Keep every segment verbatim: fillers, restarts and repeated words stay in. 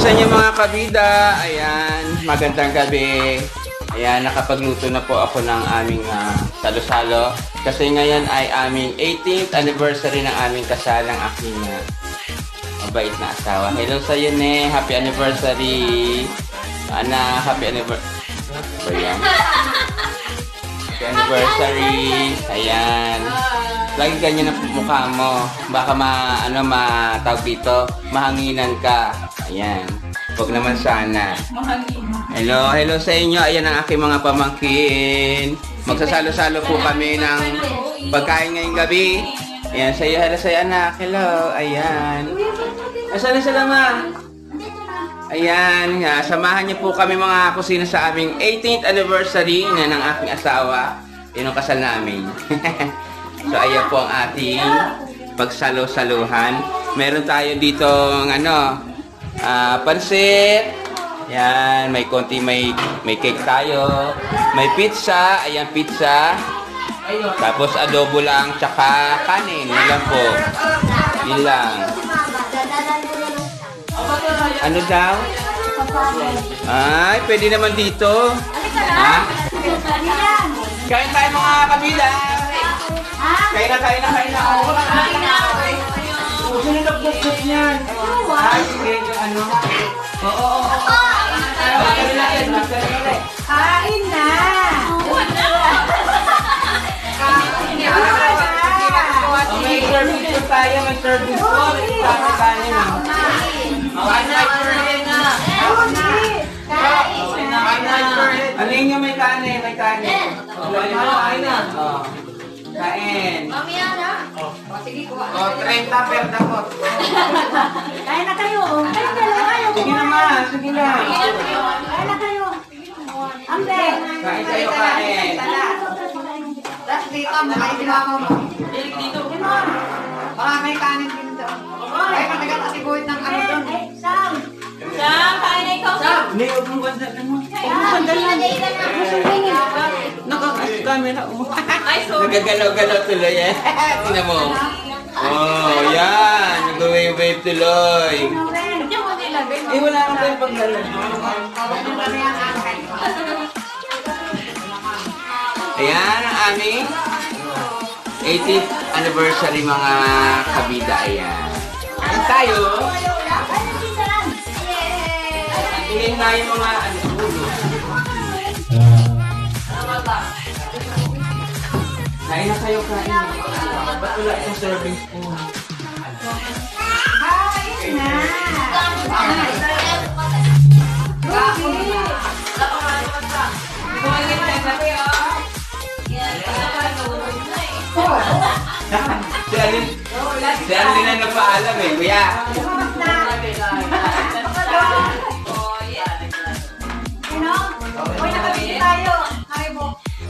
sa inyo mga kabida. Ayan, magandang gabi. Ayan, nakapagluto na po ako ng aming uh, salo-salo. Kasi ngayon ay aming eighteenth anniversary ng aming kasal ng aking uh, mabait na asawa. Hello sa iyo, ne. Happy anniversary. Ana, happy anniversary. Ayan. Happy anniversary. Ayan. Lagi ganyan ang mukha mo. Baka ma, ano, matawag dito, mahanginan ka. Ayan. Huwag naman sana. Hello, hello sa inyo. Ayan ang aking mga pamangkin. Magsasalo-salo po kami ng pagkain ngayong gabi. Ayan, sa iyo, hello sa iyo, anak. Hello, ayan. Asan na sila, ma? Ayan, nga, samahan niyo po kami mga kusina sa aming eighteenth anniversary na ng aking asawa. Yun ang kasal namin. So, ayan po ang ating pagsalo-saluhan. Meron tayo dito ng ano, uh, pansit. Ayan, may konti, may, may cake tayo. May pizza. Ayan, pizza. Tapos adobo lang, tsaka kanin. Yun lang po. Yun lang. Ano daw? Ay, pwede naman dito. Ha? Kain tayo mga kabila. Kain na, kain na, kain na. Oo, kain na. Sino nag-book niyan? Ay, sige, ano? Oo, oo, oo. Kain natin, kain na. May service po tayo, may service po. May kanin na. Kain na, kain na. Kain na. Alin nga may kanin, may kanin. Kain na. Kain. Mamaya na. O, sige ko. O, trenta per dapot. Kain na kayo. Kain na kayo. Sige na, ma. Sige na. Kain na kayo. Ambe. Kain kayo, kain. Tapos dito, makain din ako. Dito. Baka may kanin din doon. Ay, matagal kasi buhit ng ano doon. Sam! Sam, kain na ikaw. Sam! Hindi, huwag mong ganda. Huwag mong Sam, ganda. Nakakamera mo. Nagagalaw-galaw tuloy eh. Tingnan mo. Oh, yan. Nag-wave-wave tuloy. Eh, wala kang tayo pagdala. Ayan ang aming eighteenth anniversary mga kabida. Ayan. Ayan tayo. Tingin na yung mga ano, ulo. Kain na kayo, kain na. Ba't wala itong serving spoon? Kain na! Si Alin, si Alin na nagpaalam eh, kuya. Ano? Uy, nakabili tayo. Haribo.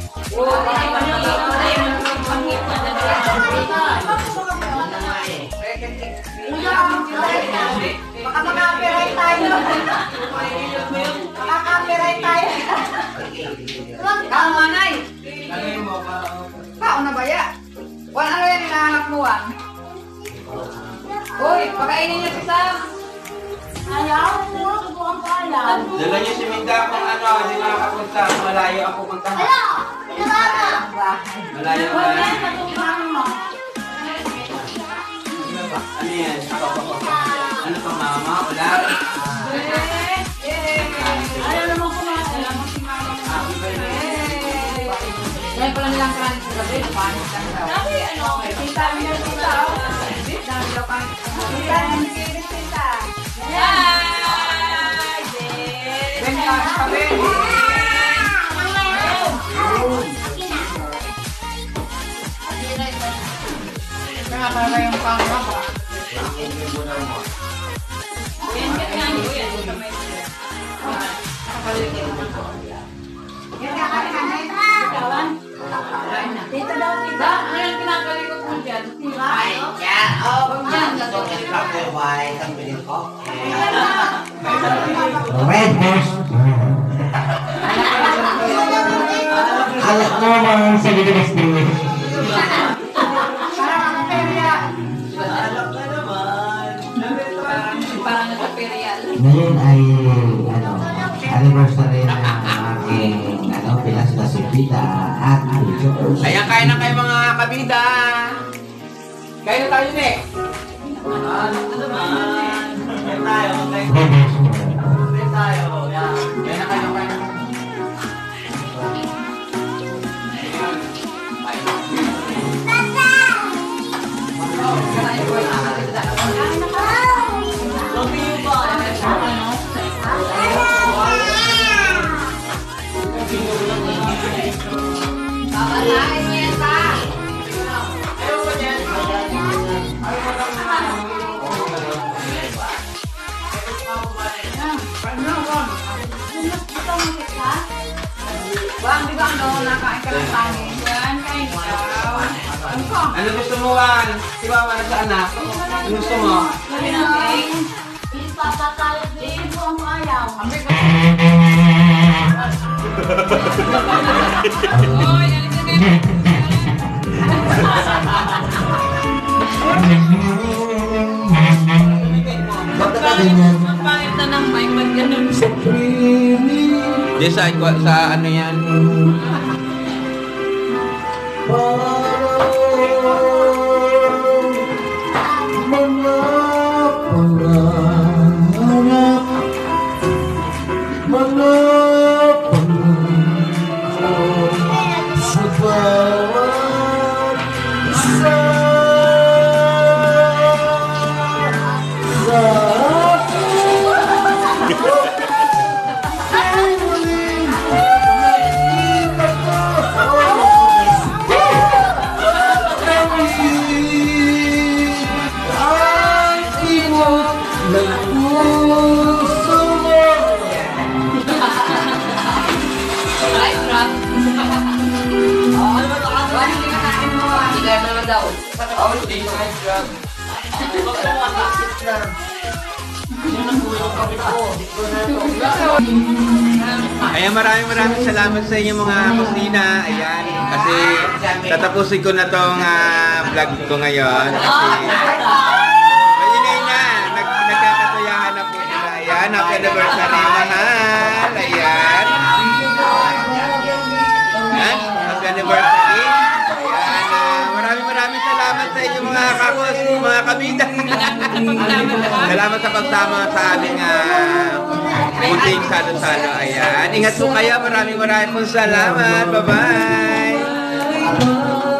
Baka maka-copyright tayo. Maka-copyright tayo. Kaon manay. Kaon na ba ya? Wala ano yan hinahanap mo ah. Uy, pakainin niyo si Sam. Ayaw, subukan ko ayaw. Dala niyo si Minda kung ano, hindi makakapunta. Malayo ang pupuntahan. Malayo ka. Ano yan? Ano pa mama? Wala? Ayaw naman kumain. Dahil pala nilang kanin sa gabi, napanis lang daw. Sabi, ano? Kita, minang kita. Dami daw kanin. Kita, minang kita. Yay! Benta, sabi! Kaya pala yung pangmapa. Dito daw, diba? Ano yung pinakalikot mo dyan? Ay, yeah. Oh, yan. Why? Ang bilhin ko. Red horse. Alam mo naman sa Ligas din. Parang ang perya. Alam ka naman. Parang nasa perya. Ngayon ay, ano, anniversary ng aking, ano, pilas na si Pita at Picture. Ayan, kain na kayo mga kabida. Kain na tayo, Nick. Kain tayo, kain tayo. Yan. Kain na kayo, kain na. Love you ba? Papatayin niya pa. Wang, di ba ano, nakain ka ng kanin? Yan, kain ikaw. Ano ka? Ano gusto mo, Wan? Si Wawa na saan na? Ano gusto mo? Sabi ng cake. Papatayin din po ang ayaw. Sabi ka. Oy, ano ka ganyan? Ba't ka ganyan? Ang pangit na ng mic, ba't ganun siya? Di sa, sa ano yan? Right, Rob? Oh, ano ba ito? Wala, hindi ka kain mo. Hindi ka naman daw. Oh, hindi na job. Ayan, maraming maraming salamat sa inyo mga kusina. Ayan, kasi tatapusin ko na tong ah, vlog ko ngayon. Kasi maingay na. Nag nagkakatuyahan na po sila. Ayan, happy anniversary, mahal. Ayan. Ayan, happy anniversary. Ayan, ah, maraming maraming salamat sa inyo mga kakos, mga kabida. Salamat sa pagsama sa aming ah, munting salo-salo. Ayan. Ingat po kayo. Maraming maraming pong salamat. Bye-bye.